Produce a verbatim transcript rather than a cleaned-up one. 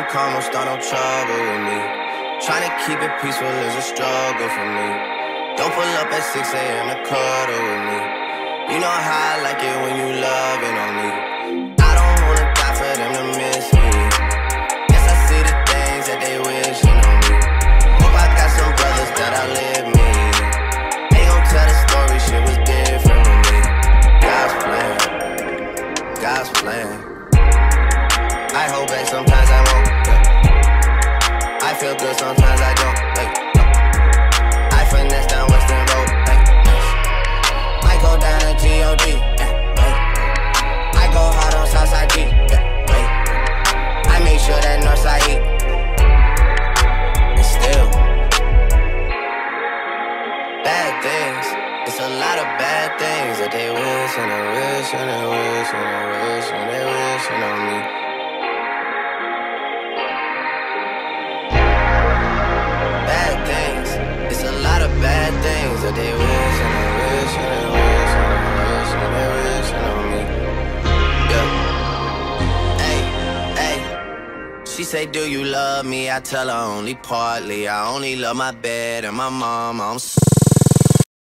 calm, don't start no trouble with me. Tryna keep it peaceful is a struggle for me. Don't pull up at six A M to cuddle with me. You know how I like it when you loving on me. I don't wanna die for them to miss me. Yes, I see the things that they wishing on me. Hope I got some brothers that outlive me. They gon' tell the story, shit was different with me. God's plan, God's plan. I hold back, sometimes I won't, yeah. I feel good, sometimes I don't, like, I finesse down Western Road, like, might go down to G O D, yeah, like, I go hard on Southside G, yeah, like, I make sure that Northside eat. And still, bad things, it's a lot of bad things that they wish and they wish and they wish and they wish and they wishing on me. Bad things, it's a lot of bad things that they wish and they wish and they wish and they wish and they wishing on me. Yeah. Hey, hey. She say, do you love me? I tell her only partly. I only love my bed and my mom. I'm so